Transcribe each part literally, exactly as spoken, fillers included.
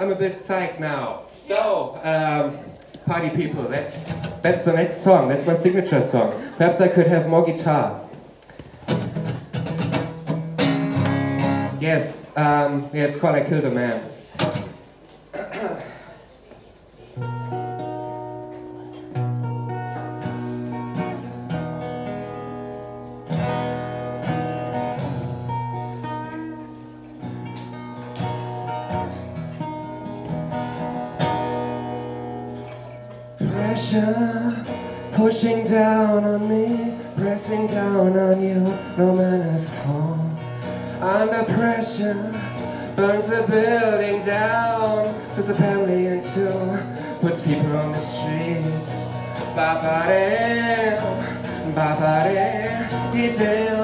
I'm a bit psyched now. So, um, party people, that's, that's the next song. That's my signature song. Perhaps I could have more guitar. Yes, um, yeah, it's called I Killed a Man. Pressure pushing down on me, pressing down on you, no manners fall. Under pressure burns the building down, splits the family in two, puts people on the streets. Ba-ba-dee, ba-ba-dee, dee-dee-oh.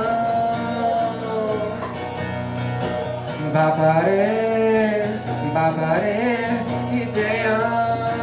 Ba-ba-dee, ba-ba-dee, dee-dee-oh.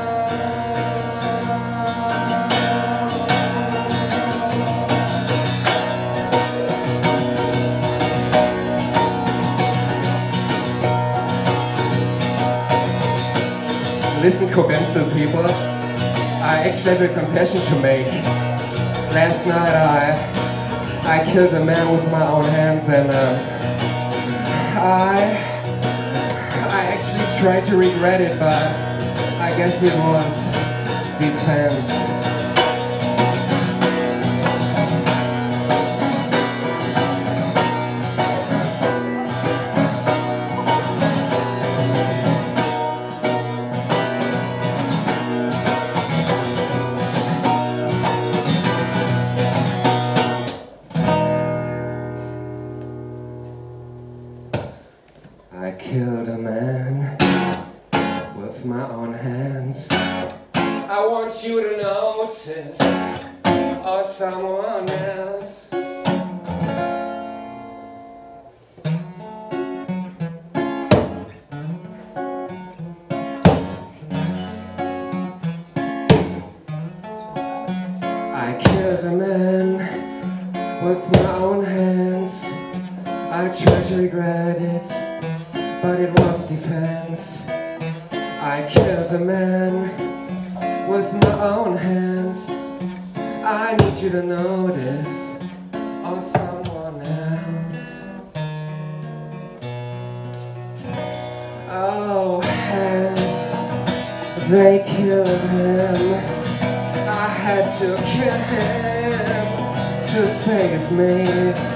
Listen, Cobenzl people, I actually have a confession to make. Last night I I killed a man with my own hands, and uh, I I actually tried to regret it, but I guess it was defense. I killed a man with my own hands. I want you to notice, or someone else. I killed a man with my own hands. I tried to regret it, but it was defense. I killed a man with my own hands. I need you to notice, or someone else. Oh, hands, they killed him. I had to kill him to save me.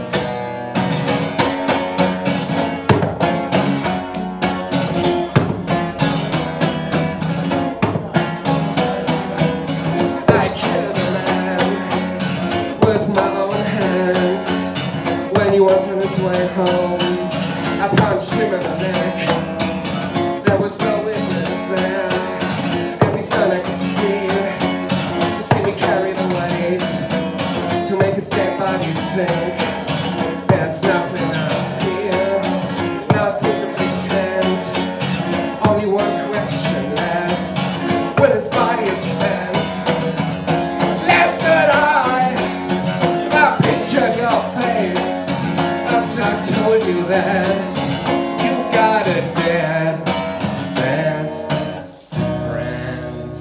When he was on his way home, I punched him in the neck. There was no witness there, at least none I could see, to see me carry the weight, to make his dead body sink. There's nothing I fear, nothing to pretend. Only one question left: will his body ascend? Last night I, I pictured your face. I told you that you got a dead best friend.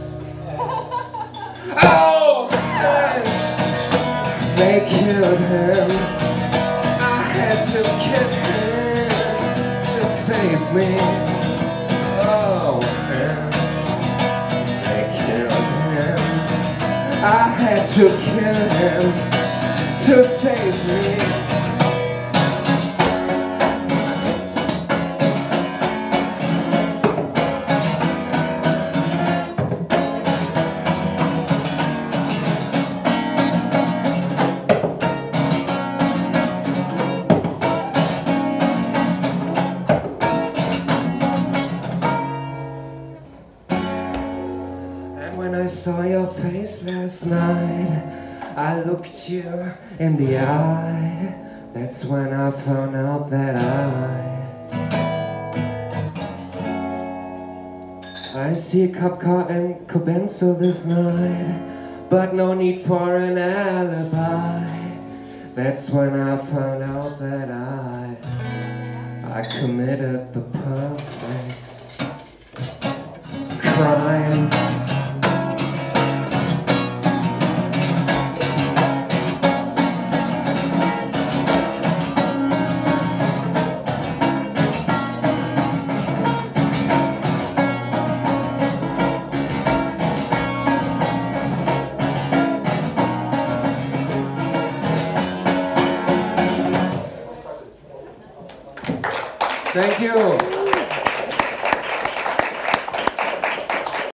Oh, hands, they killed him. I had to kill him to save me. Oh, hands, they killed him. I had to kill him to save me. When I saw your face last night, I looked you in the eye. That's when I found out that I I see Cupcar and Cobenzl this night, but no need for an alibi. That's when I found out that I I committed the perfect Thank you.